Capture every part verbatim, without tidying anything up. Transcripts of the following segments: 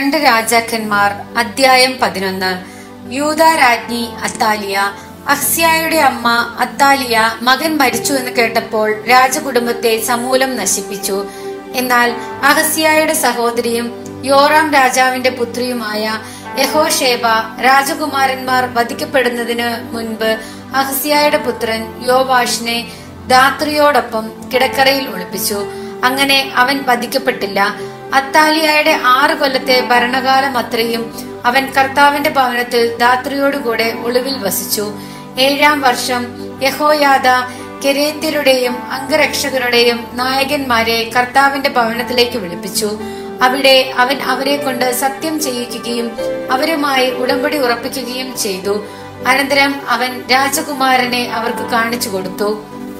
രണ്ട് രാജാക്കന്മാർ അധ്യായം പതിനൊന്ന്. യൂദാ രാജ്ഞി അത്താലിയ. അഹ്സ്യായുടെ അമ്മ അത്താലിയ മകൻ മരിച്ചു എന്ന് കേട്ടപ്പോൾ രാജകുടുംബത്തെ സമൂലം നശിപ്പിച്ചു. എന്നാൽ അഹസ്യായുടെ സഹോദരിയും യോറാം രാജാവിന്റെ പുത്രിയുമായ യഹോശേബ രാജകുമാരന്മാർ വധിക്കപ്പെടുന്നതിന് മുൻപ് അഹസ്യായുടെ പുത്രൻ യോവാഷിനെ ധാത്രിയോടൊപ്പം കിടക്കറയിൽ ഒളിപ്പിച്ചു. അങ്ങനെ അവൻ വധിക്കപ്പെട്ടില്ല. അത്താലിയയുടെ ആറ് കൊല്ലത്തെ ഭരണകാലം അത്രയും അവൻ കർത്താവിന്റെ ഭവനത്തിൽ ധാത്രിയോടുകൂടെ ഒളിവിൽ വസിച്ചു. ഏഴാം വർഷം യഹോയാദ കെരേത്യരുടെയും അംഗരക്ഷകരുടെയും നായകന്മാരെ കർത്താവിന്റെ ഭവനത്തിലേക്ക് വിളിപ്പിച്ചു. അവിടെ അവൻ അവരെ കൊണ്ട് സത്യം ചെയ്യിക്കുകയും അവരുമായി ഉടമ്പടി ഉറപ്പിക്കുകയും ചെയ്തു. അനന്തരം അവൻ രാജകുമാരനെ അവർക്ക് കാണിച്ചു കൊടുത്തു.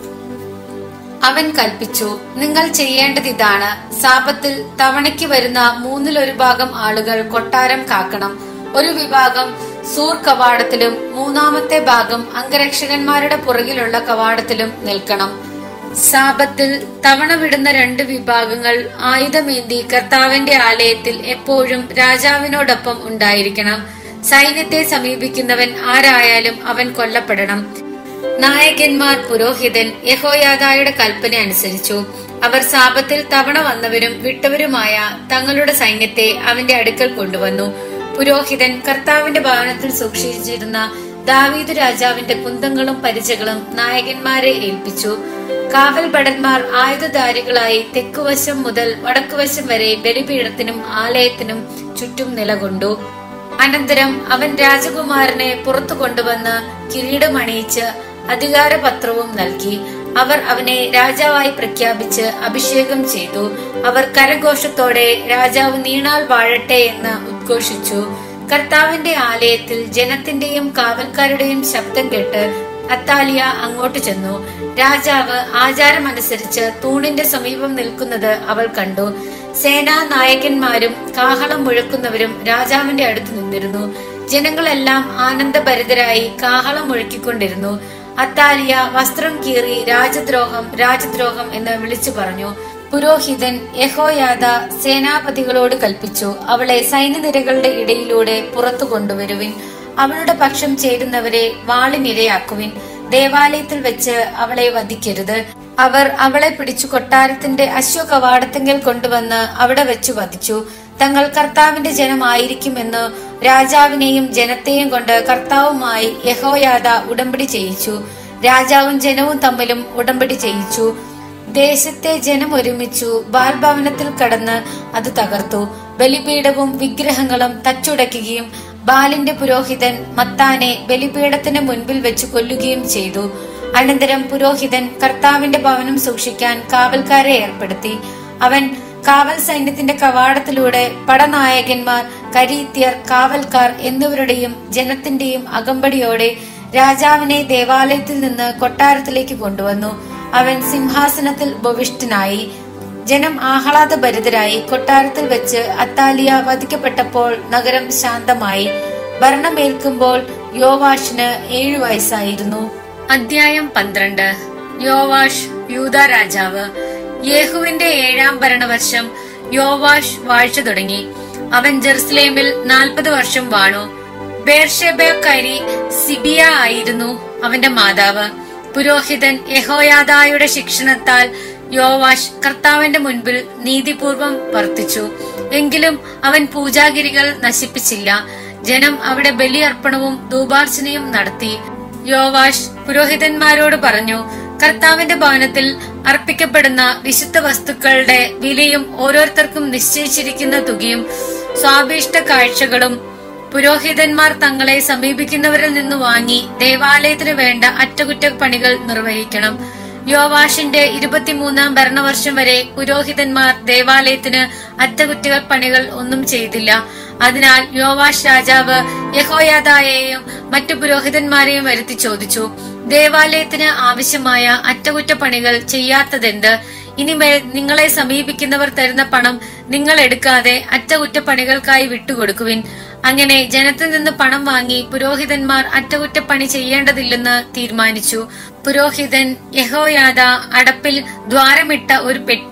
അവൻ കൽപ്പിച്ചു, നിങ്ങൾ ചെയ്യേണ്ടത് ഇതാണ്. സാപത്തിൽ തവണയ്ക്ക് വരുന്ന മൂന്നിലൊരു ഭാഗം ആളുകൾ കൊട്ടാരം കാക്കണം. ഒരു വിഭാഗം സൂർ കവാടത്തിലും മൂന്നാമത്തെ ഭാഗം അംഗരക്ഷകന്മാരുടെ പുറകിലുള്ള കവാടത്തിലും നിൽക്കണം. സാപത്തിൽ തവണ വിടുന്ന രണ്ട് വിഭാഗങ്ങൾ ആയുധമേന്തി കർത്താവിന്റെ ആലയത്തിൽ എപ്പോഴും രാജാവിനോടൊപ്പം ഉണ്ടായിരിക്കണം. സൈന്യത്തെ സമീപിക്കുന്നവൻ ആരായാലും അവൻ കൊല്ലപ്പെടണം. നായകന്മാർ പുരോഹിതൻ യഹോയാദായുടെ കൽപ്പന അനുസരിച്ചു. അവർ സാപത്തിൽ തവണ വന്നവരും വിട്ടവരുമായ തങ്ങളുടെ സൈന്യത്തെ അവന്റെ അടുക്കൽ കൊണ്ടുവന്നു. പുരോഹിതൻ കർത്താവിന്റെ ഭവനത്തിൽ സൂക്ഷിച്ചിരുന്ന ദാവീദ് രാജാവിന്റെ കുന്തങ്ങളും പരിചകളും നായകന്മാരെ ഏൽപ്പിച്ചു. കാവൽ ഭടന്മാർ ആയുധധാരികളായി തെക്കുവശം മുതൽ വടക്കുവശം വരെ ബലിപീഠത്തിനും ആലയത്തിനും ചുറ്റും നിലകൊണ്ടു. അനന്തരം അവൻ രാജകുമാരനെ പുറത്തു കൊണ്ടുവന്ന് കിരീടമണിയിച്ച് അധികാരപത്രവും നൽകി. അവർ അവനെ രാജാവായി പ്രഖ്യാപിച്ച് അഭിഷേകം ചെയ്തു. അവർ കരഘോഷത്തോടെ രാജാവ് നീണാൾ വാഴട്ടെ എന്ന് ഉദ്ഘോഷിച്ചു. കർത്താവിന്റെ ആലയത്തിൽ ജനത്തിന്റെയും കാവൽക്കാരുടെയും ശബ്ദം കേട്ട് അത്താലിയ അങ്ങോട്ട് ചെന്നു. രാജാവ് ആചാരമനുസരിച്ച് തൂണിന്റെ സമീപം നിൽക്കുന്നത് അവൾ കണ്ടു. സേനാ നായകന്മാരും കാഹളം മുഴക്കുന്നവരും രാജാവിന്റെ അടുത്ത് നിന്നിരുന്നു. ജനങ്ങളെല്ലാം ആനന്ദഭരിതരായി കാഹളം മുഴക്കിക്കൊണ്ടിരുന്നു. അത്താലിയ വസ്ത്രം കീറി രാജദ്രോഹം രാജദ്രോഹം എന്ന് വിളിച്ചു പറഞ്ഞു. പുരോഹിതൻ യഹോയാദ സേനാപതികളോട് കൽപ്പിച്ചു, അവളെ സൈന്യനിരകളുടെ ഇടയിലൂടെ പുറത്തു കൊണ്ടുവരുവിൻ. അവളുടെ പക്ഷം ചേരുന്നവരെ വാളിനിരയാക്കുവിൻ. ദേവാലയത്തിൽ വെച്ച് അവളെ വധിക്കരുത്. അവർ അവളെ പിടിച്ചു കൊട്ടാരത്തിന്റെ അശ്വകവാടത്തിങ്കൽ കൊണ്ടുവന്ന് അവിടെ വെച്ചു വധിച്ചു. തങ്ങൾ കർത്താവിന്റെ ജനമായിരിക്കുമെന്ന് രാജാവിനെയും ജനത്തെയും കൊണ്ട് കർത്താവുമായി യഹോയാദ ഉടമ്പടി ചെയ്യിച്ചു. രാജാവും ജനവും തമ്മിലും ഉടമ്പടി ചെയ്യിച്ചു. ദേശത്തെ ജനം ഒരുമിച്ചു ബാൽഭവനത്തിൽ കടന്ന് അത് തകർത്തു. ബലിപീഠവും വിഗ്രഹങ്ങളും തച്ചുടയ്ക്കുകയും ബാലിന്റെ പുരോഹിതൻ മത്താനെ ബലിപീഠത്തിന് മുൻപിൽ വെച്ച് കൊല്ലുകയും ചെയ്തു. അനന്തരം പുരോഹിതൻ കർത്താവിന്റെ ഭവനം സൂക്ഷിക്കാൻ കാവൽക്കാരെ ഏർപ്പെടുത്തി. അവൻ കാവൽ സൈന്യത്തിന്റെ കവാടത്തിലൂടെ പടനായകന്മാർ, കരീത്യർ, കാവൽക്കാർ എന്നിവരുടെയും ജനത്തിന്റെയും അകമ്പടിയോടെ രാജാവിനെ ദേവാലയത്തിൽ നിന്ന് കൊട്ടാരത്തിലേക്ക് കൊണ്ടുവന്നു. അവൻ സിംഹാസനത്തിൽ ഉപവിഷ്ടനായി. ജനം ആഹ്ലാദഭരിതരായി. കൊട്ടാരത്തിൽ വെച്ച് അത്താലിയ വധിക്കപ്പെട്ടപ്പോൾ നഗരം ശാന്തമായി. ഭരണമേൽക്കുമ്പോൾ യോവാഷിന് ഏഴു വയസ്സായിരുന്നു. അധ്യായം പന്ത്രണ്ട്. യോവാഷ് യൂദാ രാജാവ്. യേഹുവിന്റെ ഏഴാം ഭരണവർഷം യോവാഷ് വാഴ്ച തുടങ്ങി. അവൻ ജെറുസലേമിൽ നാൽപ്പത് വർഷം വാണു. ബേർഷെബക്കാരി സിബിയ ആയിരുന്നു അവന്റെ മാതാവ്. പുരോഹിതൻ യഹോയാദായുടെ ശിക്ഷണത്താൽ യോവാഷ് കർത്താവിന്റെ മുൻപിൽ നീതിപൂർവം വർത്തിച്ചു. എങ്കിലും അവൻ പൂജാഗിരികൾ നശിപ്പിച്ചില്ല. ജനം അവിടെ ബലിയർപ്പണവും ധൂപാർച്ചനയും നടത്തി. യോവാഷ് പുരോഹിതന്മാരോട് പറഞ്ഞു, കർത്താവിന്റെ ഭവനത്തിൽ അർപ്പിക്കപ്പെടുന്ന വിശുദ്ധ വസ്തുക്കളുടെ വിലയും ഓരോരുത്തർക്കും നിശ്ചയിച്ചിരിക്കുന്ന തുകയും സ്വാഭീഷ്ട കാഴ്ചകളും പുരോഹിതന്മാർ തങ്ങളെ സമീപിക്കുന്നവരിൽ നിന്ന് വാങ്ങി ദേവാലയത്തിന് വേണ്ട അറ്റകുറ്റപ്പണികൾ നിർവഹിക്കണം. യോവാഷിന്റെ ഇരുപത്തിമൂന്നാം ഭരണവർഷം വരെ പുരോഹിതന്മാർ ദേവാലയത്തിന് അറ്റകുറ്റപ്പണികൾ ഒന്നും ചെയ്തില്ല. അതിനാൽ യോവാഷ് രാജാവ് യഹോയാദായെയും മറ്റു പുരോഹിതന്മാരെയും വരുത്തി ചോദിച്ചു, ദേവാലയത്തിന് ആവശ്യമായ അറ്റകുറ്റപ്പണികൾ ചെയ്യാത്തതെന്ത്? ഇനിമേൽ നിങ്ങളെ സമീപിക്കുന്നവർ തരുന്ന പണം നിങ്ങൾ എടുക്കാതെ അറ്റകുറ്റപ്പണികൾക്കായി വിട്ടുകൊടുക്കുവിൻ. അങ്ങനെ ജനത്തിൽ നിന്ന് പണം വാങ്ങി പുരോഹിതന്മാർ അറ്റകുറ്റപ്പണി ചെയ്യേണ്ടതില്ലെന്ന് തീരുമാനിച്ചു. പുരോഹിതൻ യഹോയാദ അടപ്പിൽ ദ്വാരമിട്ട ഒരു പെട്ടി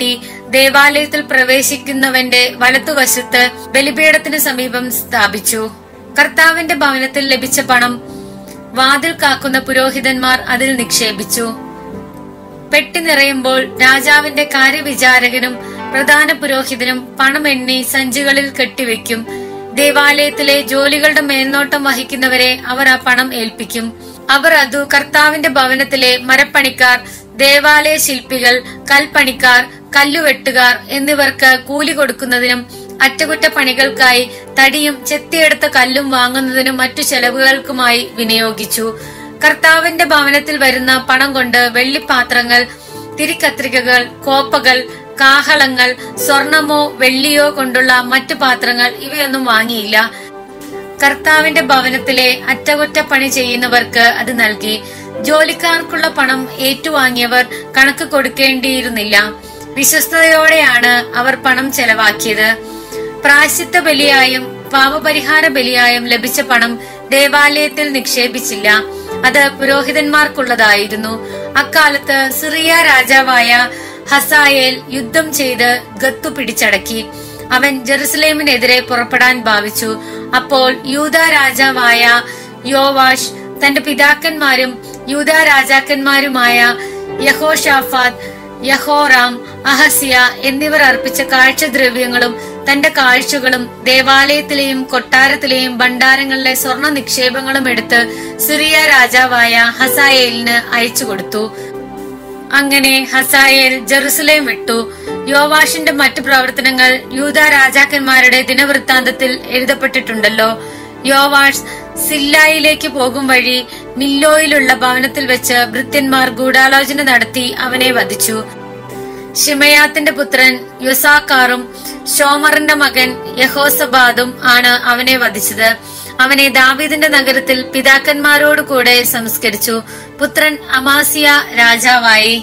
ദേവാലയത്തിൽ പ്രവേശിക്കുന്നവന്റെ വലത്തുവശത്ത് ബലിപീഠത്തിന് സമീപം സ്ഥാപിച്ചു. കർത്താവിന്റെ ഭവനത്തിൽ ലഭിച്ച പണം വാതിൽ കാക്കുന്ന പുരോഹിതന്മാർ അതിൽ നിക്ഷേപിച്ചു. പെട്ടി നിറയുമ്പോൾ രാജാവിന്റെ കാര്യവിചാരകനും പ്രധാന പുരോഹിതനും പണം എണ്ണി സഞ്ചികളിൽ കെട്ടിവെക്കും. ദേവാലയത്തിലെ ജോലികളുടെ മേൽനോട്ടം വഹിക്കുന്നവരെ അവർ ആ പണം ഏൽപ്പിക്കും. അവർ അതു കർത്താവിന്റെ ഭവനത്തിലെ മരപ്പണിക്കാർ, ദേവാലയ ശില്പികൾ, കൽപ്പണിക്കാർ, കല്ലുവെട്ടുകാർ എന്നിവർക്ക് കൂലി കൊടുക്കുന്നതിനും അറ്റകുറ്റപ്പണികൾക്കായി തടിയും ചെത്തിയെടുത്ത കല്ലും വാങ്ങുന്നതിനും മറ്റു ചെലവുകൾക്കുമായി വിനിയോഗിച്ചു. കർത്താവിന്റെ ഭവനത്തിൽ വരുന്ന പണം കൊണ്ട് വെള്ളിപ്പാത്രങ്ങൾ, തിരിക്കത്രികകൾ, കോപ്പകൾ, കാഹളങ്ങൾ, സ്വർണമോ വെള്ളിയോ കൊണ്ടുള്ള മറ്റു പാത്രങ്ങൾ ഇവയൊന്നും വാങ്ങിയില്ല. കർത്താവിന്റെ ഭവനത്തിലെ അറ്റകുറ്റപ്പണി ചെയ്യുന്നവർക്ക് അത് നൽകി. ജോലിക്കാർക്കുള്ള പണം ഏറ്റുവാങ്ങിയവർ കണക്ക് കൊടുക്കേണ്ടിയിരുന്നില്ല. വിശ്വസ്തയോടെയാണ് അവർ പണം ചെലവാക്കിയത്. പ്രായശ്ചിത്ത ബലിയായും പാപപരിഹാര ബലിയായും ലഭിച്ച പണം ദേവാലയത്തിൽ നിക്ഷേപിച്ചില്ല. അത് പുരോഹിതന്മാർക്കുള്ളതായിരുന്നു. അക്കാലത്ത് സിറിയ രാജാവായ ഹസായേൽ യുദ്ധം ചെയ്ത് ഗത്തു പിടിച്ചടക്കി. അവൻ ജെറുസലേമിനെതിരെ പുറപ്പെടാൻ ഭാവിച്ചു. അപ്പോൾ യൂദാ രാജാവായ യോവാഷ് തന്റെ പിതാക്കന്മാരും യൂദാ രാജാക്കന്മാരുമായ യഹോഷാഫാത്ത്, യഹോറാം, അഹസിയ എന്നിവർ അർപ്പിച്ച കാഴ്ചദ്രവ്യങ്ങളും തന്റെ കാഴ്ചകളും ദേവാലയത്തിലെയും കൊട്ടാരത്തിലെയും ഭണ്ഡാരങ്ങളിലെ സ്വർണ നിക്ഷേപങ്ങളും എടുത്ത് സിറിയ രാജാവായ ഹസായേലിന് അയച്ചു കൊടുത്തു. അങ്ങനെ ഹസായേൽ ജെറുസലേം വിട്ടു. യോവാഷിന്റെ മറ്റു പ്രവർത്തനങ്ങൾ യൂദാ രാജാക്കന്മാരുടെ ദിനവൃത്താന്തത്തിൽ എഴുതപ്പെട്ടിട്ടുണ്ടല്ലോ. യോവാഷ് സില്ലായിലേക്ക് പോകും വഴി മില്ലോയിലുള്ള ഭവനത്തിൽ വെച്ച് ഭൃത്യന്മാർ ഗൂഢാലോചന നടത്തി അവനെ വധിച്ചു. ശിമയാത്തിന്റെ പുത്രൻ യൊസാക്കാറും ഷോമറിന്റെ മകൻ യഹോസബാദും ആണ് അവനെ വധിച്ചത്. അവനെ ദാവീദിന്റെ നഗരത്തിൽ പിതാക്കന്മാരോട് കൂടെ സംസ്കരിച്ചു. പുത്രൻ അമാസിയ രാജാവായി.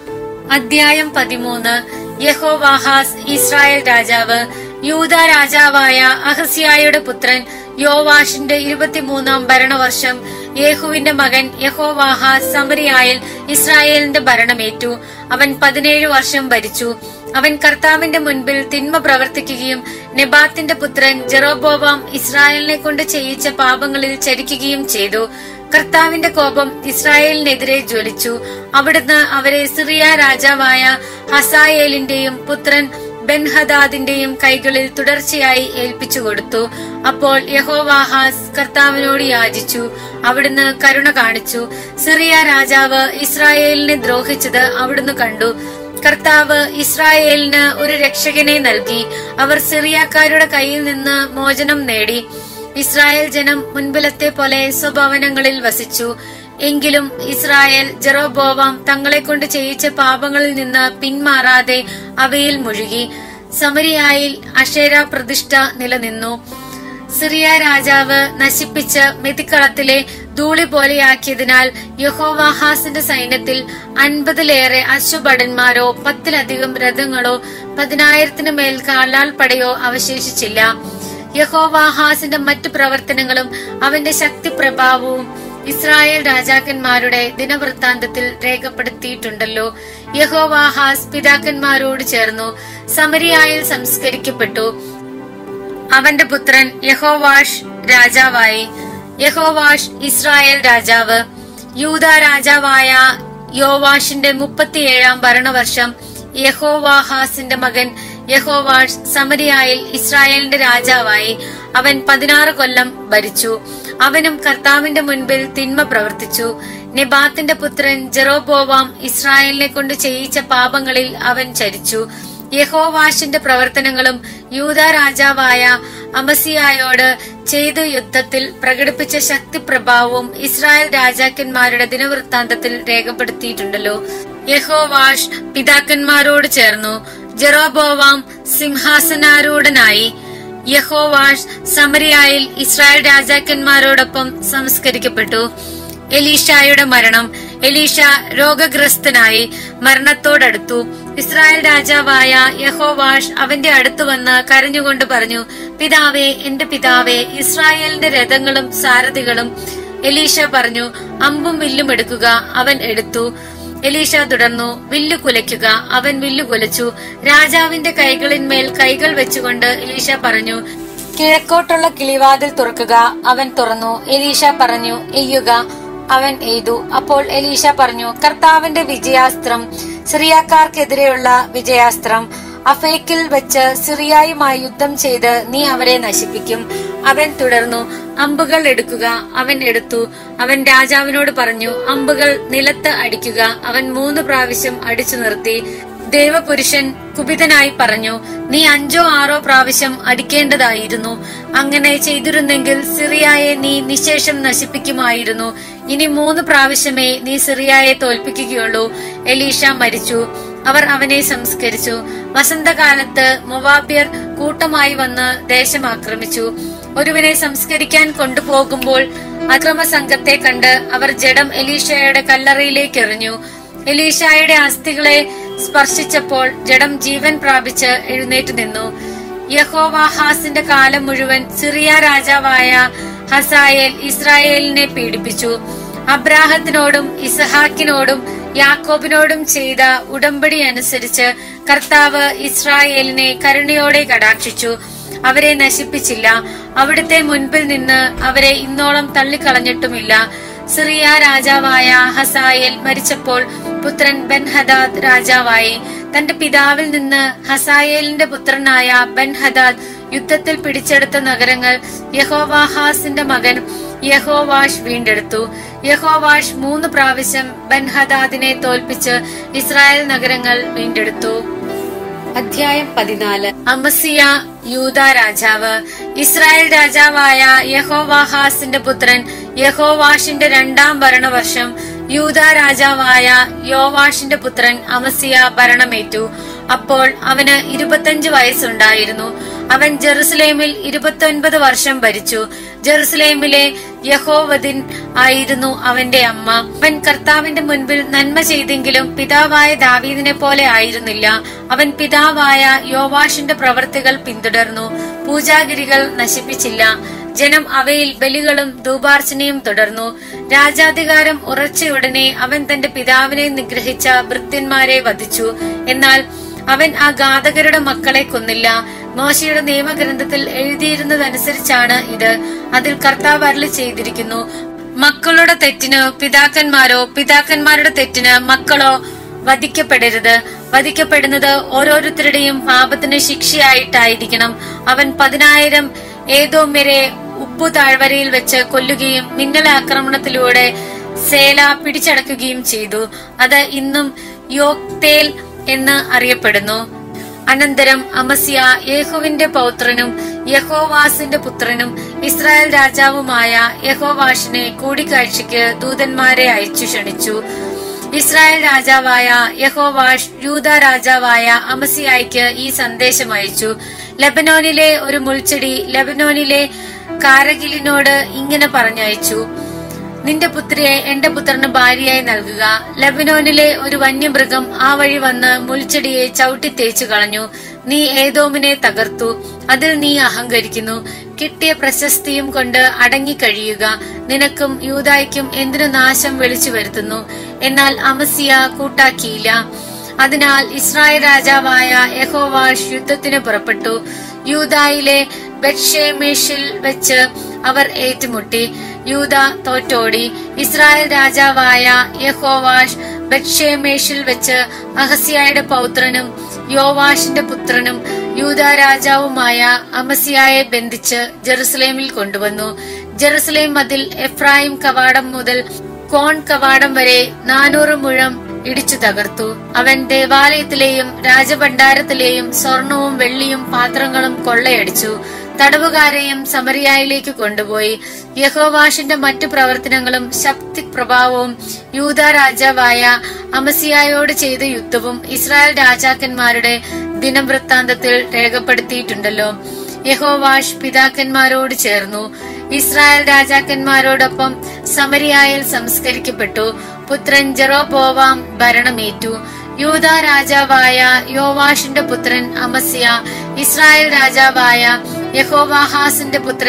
അധ്യായം പതിമൂന്ന്. യഹോവാഹാസ് ഇസ്രായേൽ രാജാവ്. യൂദാ രാജാവായ അഹസ്യായുടെ പുത്രൻ യോവാഷിന്റെ ഇരുപത്തിമൂന്നാം ഭരണവർഷം യേഹുവിന്റെ മകൻ യഹോവാഹാസ് സമരിയായിൽ ഇസ്രായേലിന്റെ ഭരണമേറ്റു. അവൻ പതിനേഴു വർഷം ഭരിച്ചു. അവൻ കർത്താവിന്റെ മുൻപിൽ തിന്മ പ്രവർത്തിക്കുകയും നെബാത്തിന്റെ പുത്രൻ ജെറോബോവാം ഇസ്രായേലിനെ കൊണ്ട് ചെയ്യിച്ച പാപങ്ങളിൽ ചരിക്കുകയും ചെയ്തു. കർത്താവിന്റെ കോപം ഇസ്രായേലിനെതിരെ ജ്വലിച്ചു. അവിടുന്ന് അവരെ സിറിയ രാജാവായ ഹസായേലിന്റെയും പുത്രൻ ബെൻഹദാദിന്റെയും കൈകളിൽ തുടർച്ചയായി ഏൽപ്പിച്ചു കൊടുത്തു. അപ്പോൾ യഹോവാഹാസ് കർത്താവിനോട് യാചിച്ചു. അവിടുന്ന് കരുണ കാണിച്ചു. സിറിയ രാജാവ് ഇസ്രായേലിനെ ദ്രോഹിച്ചത് അവിടുന്ന് കണ്ടു. കർത്താവ് ഇസ്രായേലിന് ഒരു രക്ഷകനെ നൽകി. അവർ സിറിയക്കാരുടെ കയ്യിൽ നിന്ന് മോചനം നേടി. ഇസ്രായേൽ ജനം മുൻപിലത്തെ പോലെ സ്വഭവനങ്ങളിൽ വസിച്ചു. എങ്കിലും ഇസ്രായേൽ ജെറോബോവാം തങ്ങളെ കൊണ്ട് ചെയ്യിച്ച പാപങ്ങളിൽ നിന്ന് പിന്മാറാതെ അവയിൽ മുഴുകി. സമരിയായിൽ അശേര പ്രതിഷ്ഠ നിലനിന്നു. സിറിയ രാജാവ് നശിപ്പിച്ച് മെതിക്കളത്തിലെ ധൂളി പോലെയാക്കിയതിനാൽ യഹോവാഹാസിന്റെ സൈന്യത്തിൽ അൻപതിലേറെ അശ്വഭടന്മാരോ പത്തിലധികം രഥങ്ങളോ പതിനായിരത്തിന് മേൽ കാലാൽ പടയോ അവശേഷിച്ചില്ല. യഹോവാഹാസിന്റെ മറ്റു പ്രവർത്തനങ്ങളും അവന്റെ ശക്തി പ്രഭാവവും ഇസ്രായേൽ രാജാക്കന്മാരുടെ ദിനവൃത്താന്തത്തിൽ രേഖപ്പെടുത്തിയിട്ടുണ്ടല്ലോ. യഹോവാഹാസ് പിതാക്കന്മാരോട് ചേർന്നു സമരിയായിൽ സംസ്കരിക്കപ്പെട്ടു. അവന്റെ പുത്രൻ യഹോവാഷ് രാജാവായി. യഹോവാഷ് ഇസ്രായേൽ രാജാവ്. യൂദാ രാജാവായ യോവാഷിന്റെ മുപ്പത്തിയേഴാം ഭരണവർഷം യഹോവാഹാസിന്റെ മകൻ യഹോവാഷ് സമരിയായിൽ ഇസ്രായേലിന്റെ രാജാവായി. അവൻ പതിനാറ് കൊല്ലം ഭരിച്ചു. അവനും കർത്താവിന്റെ മുൻപിൽ തിന്മ പ്രവർത്തിച്ചു. നെബാത്തിന്റെ പുത്രൻ ജെറോബോവാം ഇസ്രായേലിനെ കൊണ്ട് ചെയ്യിച്ച പാപങ്ങളിൽ അവൻ ചരിച്ചു. യഹോവാഷിന്റെ പ്രവർത്തനങ്ങളും യൂദാ രാജാവായ അമസിയായോട് ചെയ്ത യുദ്ധത്തിൽ പ്രകടിപ്പിച്ച ശക്തി പ്രഭാവവും ഇസ്രായേൽ രാജാക്കന്മാരുടെ ദിനവൃത്താന്തത്തിൽ രേഖപ്പെടുത്തിയിട്ടുണ്ടല്ലോ. യഹോവാഷ് പിതാക്കന്മാരോട് ചേർന്നു. ജെറോബോവാം സിംഹാസനാരൂഢനായി. യഹോവാഷ് സമരിയായിൽ ഇസ്രായേൽ രാജാക്കന്മാരോടൊപ്പം സംസ്കരിക്കപ്പെട്ടു. എലീഷായുടെ മരണം. എലീഷ രോഗഗ്രസ്തനായി മരണത്തോടടുത്തു. ഇസ്രായേൽ രാജാവായ യഹോവാഷ് അവന്റെ അടുത്തു വന്ന് കരഞ്ഞുകൊണ്ട് പറഞ്ഞു, പിതാവേ, എന്റെ പിതാവേ, ഇസ്രായേലിന്റെ രഥങ്ങളും സാരഥികളും. എലീഷ പറഞ്ഞു, അമ്പും വില്ലും എടുക്കുക. അവൻ എടുത്തു. എലീഷ തുടർന്നു, വില്ലു കുലയ്ക്കുക. അവൻ വില്ലു കുലച്ചു. രാജാവിന്റെ കൈകളിന്മേൽ കൈകൾ വെച്ചുകൊണ്ട് എലീഷ പറഞ്ഞു, കിഴക്കോട്ടുള്ള കിളിവാതിൽ തുറക്കുക. അവൻ തുറന്നു. എലീഷ പറഞ്ഞു, എയ്യുക. അവൻ എയ്തു. അപ്പോൾ എലീഷ പറഞ്ഞു, കർത്താവിന്റെ വിജയാസ്ത്രം, സിറിയക്കാർക്കെതിരെയുള്ള വിജയാസ്ത്രം. അഫേക്കിൽ വെച്ച് സിറിയയുമായി യുദ്ധം ചെയ്ത് നീ അവരെ നശിപ്പിക്കും. അവൻ തുടർന്നു, അമ്പുകൾ എടുക്കുക. അവൻ എടുത്തു. അവൻ രാജാവിനോട് പറഞ്ഞു, അമ്പുകൾ നിലത്ത് അടിക്കുക. അവൻ മൂന്ന് പ്രാവശ്യം അടിച്ചു നിർത്തി. ദേവപുരുഷൻ കുപിതനായി പറഞ്ഞു, നീ അഞ്ചോ ആറോ പ്രാവശ്യം അടിക്കേണ്ടതായിരുന്നു. അങ്ങനെ ചെയ്തിരുന്നെങ്കിൽ സിറിയയെ നീ നിശേഷം നശിപ്പിക്കുമായിരുന്നു. ഇനി മൂന്ന് പ്രാവശ്യമേ നീ സിറിയയെ തോൽപ്പിക്കുകയുള്ളൂ. എലീഷ മരിച്ചു. അവർ അവനെ സംസ്കരിച്ചു. വസന്തകാലത്ത് മൊവാബ്യർ കൂട്ടമായി വന്ന് ദേശം ആക്രമിച്ചു. ഒരുവനെ സംസ്കരിക്കാൻ കൊണ്ടുപോകുമ്പോൾ അക്രമസംഘത്തെ കണ്ട് അവർ ജഡം എലീഷയുടെ കല്ലറയിലേക്ക് എറിഞ്ഞു. എലീഷയുടെ അസ്ഥികളെ സ്പർശിച്ചപ്പോൾ ജഡം ജീവൻ പ്രാപിച്ച് എഴുന്നേറ്റ് നിന്നു. യഹോവാഹാസിന്റെ കാലം മുഴുവൻ സിറിയ രാജാവായ ഹസായേൽ ഇസ്രായേലിനെ പീഡിപ്പിച്ചു. അബ്രാഹത്തിനോടും ഇസഹാക്കിനോടും യാക്കോബിനോടും ചെയ്ത ഉടമ്പടി അനുസരിച്ച് കർത്താവ് ഇസ്രായേലിനെ കരുണയോടെ കടാക്ഷിച്ചു. അവരെ നശിപ്പിച്ചില്ല. അവിടുത്തെ മുൻപിൽ നിന്ന് അവരെ ഇന്നോളം തള്ളിക്കളഞ്ഞിട്ടുമില്ല. സിറിയ രാജാവായ ഹസായേൽ മരിച്ചപ്പോൾ പുത്രൻ ബെൻഹദാദ് രാജാവായി. തന്റെ പിതാവിൽ നിന്ന് ഹസായേലിന്റെ പുത്രനായ ബെൻഹദാദ് യുദ്ധത്തിൽ പിടിച്ചെടുത്ത നഗരങ്ങൾ യഹോവാഹാസിന്റെ മകൻ യഹോവാഷ് വീണ്ടെടുത്തു. യഹോവാഷ് മൂന്ന് പ്രാവശ്യം ബെൻഹദാദിനെ തോൽപ്പിച്ച് ഇസ്രായേൽ നഗരങ്ങൾ വീണ്ടെടുത്തു. അധ്യായം പതിനാല്. അമസിയ യൂദ രാജാവ്. ഇസ്രായേൽ രാജാവായ യഹോവാഹാസിന്റെ പുത്രൻ യഹോവാഷിന്റെ രണ്ടാം ഭരണവർഷം യൂദ രാജാവായ യോവാഷിന്റെ പുത്രൻ അമസിയ ഭരണമേറ്റു. അപ്പോൾ അവന് ഇരുപത്തഞ്ച് വയസ്സുണ്ടായിരുന്നു. അവൻ ജെറുസലേമിൽ ഇരുപത്തി ഒൻപത് വർഷം ഭരിച്ചു. ജെറുസലേമിലെ യഹോവദിൻ ആയിരുന്നു അവന്റെ അമ്മ. അവൻ കർത്താവിന്റെ മുൻപിൽ നന്മ ചെയ്തെങ്കിലും പിതാവായ ദാവീദിനെ പോലെ ആയിരുന്നില്ല. അവൻ പിതാവായ യോവാഷിന്റെ പ്രവൃത്തികൾ പിന്തുടർന്നു. പൂജാഗിരികൾ നശിപ്പിച്ചില്ല. ജനം അവയിൽ ബലികളും ധൂപാർച്ചനയും തുടർന്നു. രാജാധികാരം ഉറച്ചയുടനെ അവൻ തന്റെ പിതാവിനെ നിഗ്രഹിച്ച ഭൃത്യന്മാരെ വധിച്ചു. എന്നാൽ അവൻ ആ ഘാതകരുടെ മക്കളെ കൊന്നില്ല. മോശയുടെ നിയമഗ്രന്ഥത്തിൽ എഴുതിയിരുന്നതനുസരിച്ചാണ് ഇത്. അതിൽ കർത്താവ് അരുളി ചെയ്തിരിക്കുന്നു, മക്കളുടെ തെറ്റിന് പിതാക്കന്മാരോ പിതാക്കന്മാരുടെ തെറ്റിന് മക്കളോ വധിക്കപ്പെടരുത്. വധിക്കപ്പെടുന്നത് ഓരോരുത്തരുടെയും പാപത്തിന് ശിക്ഷയായിട്ടായിരിക്കണം. അവൻ പതിനായിരം ഏദോമ്യരെ ഉപ്പു താഴ്വരയിൽ വെച്ച് കൊല്ലുകയും മിന്നലാക്രമണത്തിലൂടെ സേല പിടിച്ചടക്കുകയും ചെയ്തു. അത് ഇന്നും യോക്തേൽ എന്ന് അറിയപ്പെടുന്നു. അനന്തരം അമസ്യ യേഹോവിന്റെ പൗത്രനും യഹോവാസിന്റെ പുത്രനും ഇസ്രായേൽ രാജാവുമായ യഹോവാഷിനെ കൂടിക്കാഴ്ചയ്ക്ക് ദൂതന്മാരെ അയച്ചു ക്ഷണിച്ചു. ഇസ്രായേൽ രാജാവായ യഹോവാഷ് യൂദ രാജാവായ അമസിയായിക്ക് ഈ സന്ദേശം അയച്ചു. ലെബനോനിലെ ഒരു മുൾച്ചെടി ലെബനോനിലെ കാരകിലിനോട് ഇങ്ങനെ പറഞ്ഞയച്ചു, നിന്റെ പുത്രിയെ എന്റെ പുത്രന് ഭാര്യയായി നൽകുക. ലെബനോനിലെ ഒരു വന്യമൃഗം ആ വഴി വന്ന് മുൾച്ചെടിയെ ചവിട്ടി തേച്ചു കളഞ്ഞു. നീ ഏദോമിനെ തകർത്തു. അതിൽ നീ അഹങ്കരിക്കുന്നു. കിട്ടിയ പ്രശസ്തിയും കൊണ്ട് അടങ്ങിക്കഴിയുക. നിനക്കും യൂദായ്ക്കും എന്തിനു നാശം വിളിച്ചു വരുത്തുന്നു. എന്നാൽ അമസിയ കൂട്ടാക്കിയില്ല. അതിനാൽ ഇസ്രായേൽ രാജാവായ യഹോവാഷ് യുദ്ധത്തിന് പുറപ്പെട്ടു. യൂദായിലെ ബെത്ഷേമെഷിൽ വെച്ച് അവർ ഏറ്റുമുട്ടി. യൂദ തോറ്റോടി. ഇസ്രായേൽ രാജാവായ യഹോവാഷ് ബെത്ഷേമെഷിൽ വെച്ച് അഹസ്യായുടെ പൗത്രനും യോവാഷിന്റെ പുത്രനും യൂദ രാജാവുമായ അമസിയായെ ബന്ധിച്ച് ജെറുസലേമിൽ കൊണ്ടുവന്നു. ജെറുസലേം മതിൽ എഫ്രായിം കവാടം മുതൽ കോൺ കവാടം വരെ നാനൂറ് മുഴം ഇടിച്ചു തകർത്തു. അവൻ ദേവാലയത്തിലെയും രാജഭണ്ഡാരത്തിലെയും സ്വർണവും വെള്ളിയും പാത്രങ്ങളും കൊള്ളയടിച്ചു. തടവുകാരെയും സമരിയയിലേക്ക് കൊണ്ടുപോയി. യഹോവാഷിന്റെ മറ്റു പ്രവർത്തനങ്ങളും ശക്തി പ്രഭാവവും യൂദ രാജാവായ അമസിയായോട് ചെയ്ത യുദ്ധവും ഇസ്രായേൽ രാജാക്കന്മാരുടെ ദിനവൃത്താന്തത്തിൽ രേഖപ്പെടുത്തിയിട്ടുണ്ടല്ലോ. യഹോവാഷ് പിതാക്കന്മാരോട് ചേർന്നു. ഇസ്രായേൽ രാജാക്കന്മാരോടൊപ്പം സമരിയയിൽ സംസ്കരിക്കപ്പെട്ടു. പുത്രൻ ജെറോബോവാം ഭരണമേറ്റു. യൂദ രാജാവായ യോവാഷിന്റെ പുത്രൻ അമസ്യ ഇസ്രായേൽ രാജാവായ യഹോവാഹാസിന്റെ പുത്രൻ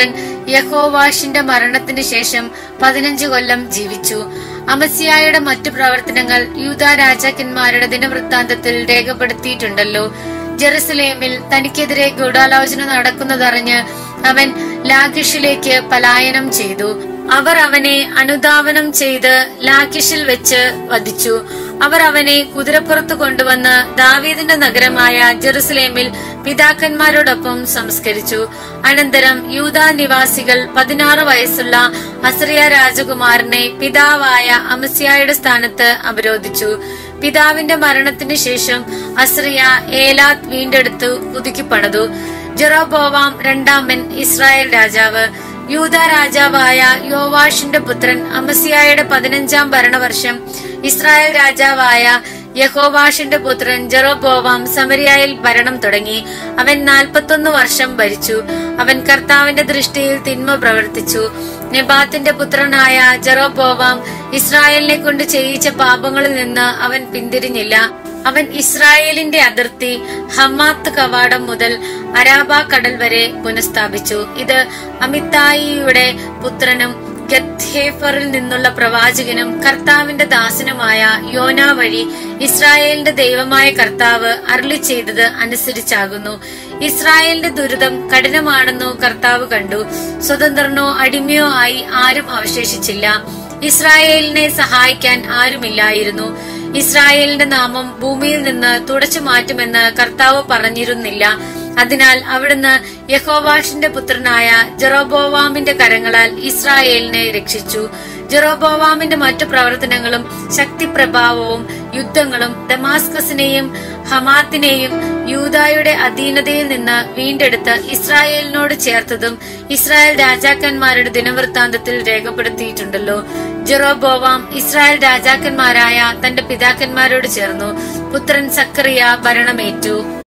യഹോവാഷിന്റെ മരണത്തിന് ശേഷം പതിനഞ്ചു കൊല്ലം ജീവിച്ചു. അമസ്യായുടെ മറ്റു പ്രവർത്തനങ്ങൾ യൂദാ രാജാക്കന്മാരുടെ ദിനവൃത്താന്തത്തിൽ രേഖപ്പെടുത്തിയിട്ടുണ്ടല്ലോ. ജെറുസലേമിൽ തനിക്കെതിരെ ഗൂഢാലോചന നടക്കുന്നതറിഞ്ഞ് അവൻ ലാഖിഷിലേക്ക് പലായനം ചെയ്തു. അവർ അവനെ അനുധാവനം ചെയ്ത് ലാഖിഷിൽ വെച്ച് വധിച്ചു. അവർ അവനെ കുതിരപ്പുറത്ത് കൊണ്ടുവന്ന് ദാവീദിന്റെ നഗരമായ ജെറുസലേമിൽ പിതാക്കന്മാരോടൊപ്പം സംസ്കരിച്ചു. അനന്തരം യൂദാ നിവാസികൾ പതിനാറ് വയസ്സുള്ള അസറിയ രാജകുമാരനെ പിതാവായ അമസ്യായുടെ സ്ഥാനത്ത് അവരോധിച്ചു. പിതാവിന്റെ മരണത്തിന് ശേഷം അസറിയ ഏലാത്ത് വീണ്ടെടുത്തു പുതുക്കി പണിതു. ജെറോബോവാം രണ്ടാമൻ ഇസ്രായേൽ രാജാവ്. യൂദാ രാജാവായ യോവാഷിന്റെ പുത്രൻ അമസ്യായുടെ പതിനഞ്ചാം ഭരണവർഷം ഇസ്രായേൽ രാജാവായ യഹോവാഷിന്റെ പുത്രൻ ജെറോബോവാം സമരിയായിൽ ഭരണം തുടങ്ങി. അവൻ നാൽപ്പത്തൊന്ന് വർഷം ഭരിച്ചു. അവൻ കർത്താവിന്റെ ദൃഷ്ടിയിൽ തിന്മ പ്രവർത്തിച്ചു. നെബാത്തിന്റെ പുത്രനായ ജെറോബോവാം ഇസ്രായേലിനെ കൊണ്ട് ചെയ്യിച്ച പാപങ്ങളിൽ നിന്ന് അവൻ പിന്തിരിഞ്ഞില്ല. അവൻ ഇസ്രായേലിന്റെ അതിർത്തി ഹമാത്ത് കവാടം മുതൽ അരാബ കടൽ വരെ പുനഃസ്ഥാപിച്ചു. ഇത് അമിത്തായിയുടെ പുത്രനും ഗത്ഹേഫറിൽ നിന്നുള്ള പ്രവാചകനും കർത്താവിന്റെ ദാസനുമായ യോന വഴി ഇസ്രായേലിന്റെ ദൈവമായ കർത്താവ് അരുളി ചെയ്തത് അനുസരിച്ചാകുന്നു. ഇസ്രായേലിന്റെ ദുരിതം കഠിനമാണെന്നു കർത്താവ് കണ്ടു. സ്വതന്ത്രനോ അടിമയോ ആയി ആരും അവശേഷിച്ചില്ല. ഇസ്രായേലിനെ സഹായിക്കാൻ ആരുമില്ലായിരുന്നു. ഇസ്രായേലിന്റെ നാമം ഭൂമിയിൽ നിന്ന് തുടച്ചു മാറ്റുമെന്ന് കർത്താവ് പറഞ്ഞിരുന്നില്ല. അതിനാൽ അവിടുന്ന് യഹോവാഷിന്റെ പുത്രനായ ജെറോബോവാമിന്റെ കരങ്ങളാൽ ഇസ്രായേലിനെ രക്ഷിച്ചു. ജെറോബോവാമിന്റെ മറ്റു പ്രവർത്തനങ്ങളും ശക്തിപ്രഭാവവും യുദ്ധങ്ങളും ദമാസ്കസിനെയും ഹമാത്തിനെയും യൂദായുടെ അധീനതയിൽ നിന്ന് വീണ്ടെടുത്ത് ഇസ്രായേലിനോട് ചേർത്തതും ഇസ്രായേൽ രാജാക്കന്മാരുടെ ദിനവൃത്താന്തത്തിൽ രേഖപ്പെടുത്തിയിട്ടുണ്ടല്ലോ. ജെറോബോവാം ഇസ്രായേൽ രാജാക്കന്മാരായ തന്റെ പിതാക്കന്മാരോട് ചേർന്നു. പുത്രൻ സക്കറിയ ഭരണമേറ്റു.